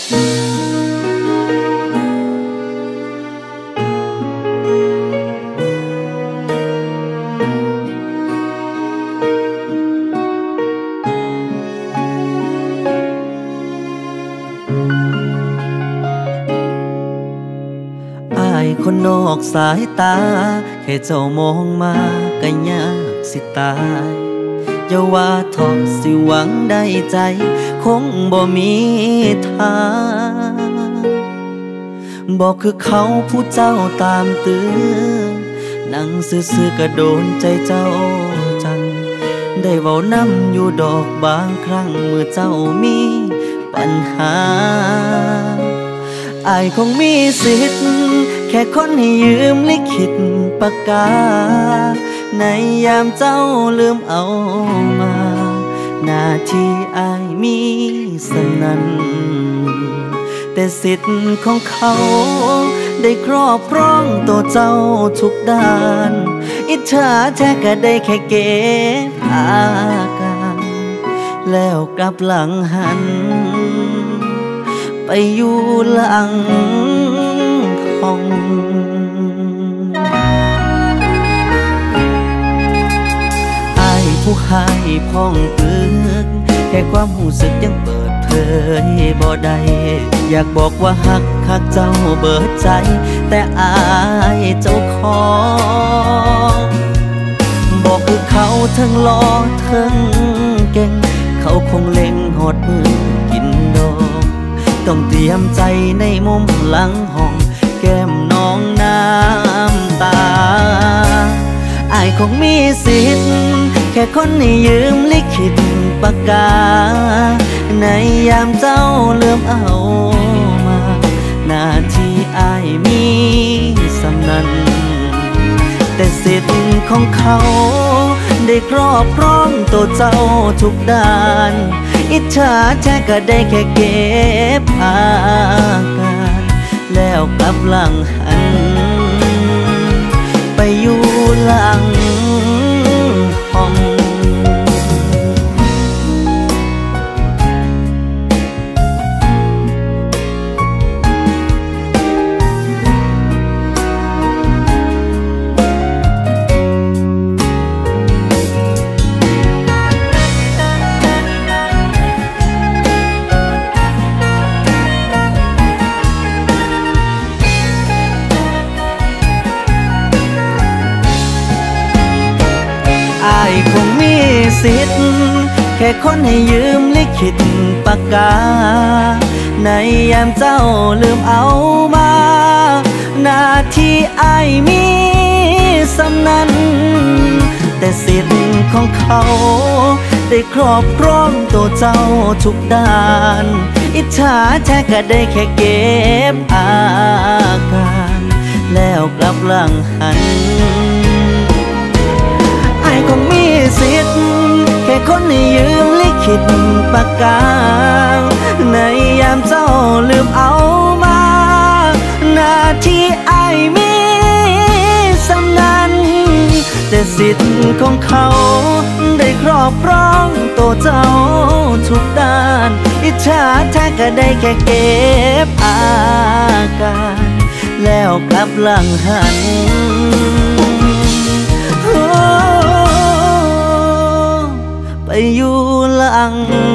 คนนอกสายตาแค่เจ้ามองมาก็ยากสิตายอย่าว่าทอดสิหวังได้ใจคงบ่มีทางบอกคือเขาผู้เจ้าตามตื้อนั่งซื่อๆก็โดนใจเจ้าจังได้เว้านำอยู่ดอกบางครั้งเมื่อเจ้ามีปัญหาอายคงมีสิทธิ์แค่คนให้ยืมลิขิตปากกาในยามเจ้าลืมเอามาหน้าที่อายมีสนั้นแต่สิทธิ์ของเขาได้ครอบครองตัวเจ้าทุกด้านอิจฉาแท้ก็ได้แค่เก็บอาการแล้วกลับหลังหันไปอยู่หลังห้องอายผู้ให้พ้องตึกแค่ความหูสึกยังเปิดเผยบ่ได้อยากบอกว่าฮักเจ้าเบิดใจแต่อายเจ้าของบอกคือเขาทั้งหล่อทั้งเก่งเขาคงเล็งหดมือกินดอกต้องเตรียมใจในมุมหลังห้องแก้มน้องน้ำตาอายคงมีสิทธิ์แค่คนให้ยืมลิขิตปากกาในยามเจ้าลืมเอามาหน้าที่อายมีสำนันแต่สิทธิ์ของเขาได้ครอบครองตัวเจ้าทุกด้านอิจฉาแท้ก็ได้แค่เก็บอาการแล้วกลับหลังหันไปอยู่หลังห้องอายคงมีสิทธิ์แค่คนให้ยืมลิขิตปากกาในยามเจ้าลืมเอามาหน้าที่อายมีสำนั้นแต่สิทธิ์ของเขาได้ครอบครองตัวเจ้าทุกด้านอิจฉาแท้ก็ได้แค่เก็บอาการแล้วกลับหลังหันอายคงมีสิทธิ์แค่คนให้ยืมลิขิตปากกาในยามเจ้าลืมเอามาหน้าที่อายมีสำนันแต่สิทธิ์ของเขาได้ครอบครองตัวเจ้าทุกด้านอิจฉาแท้ก็ได้แค่เก็บอาการแล้วกลับหลังหันไปอยู่หลัง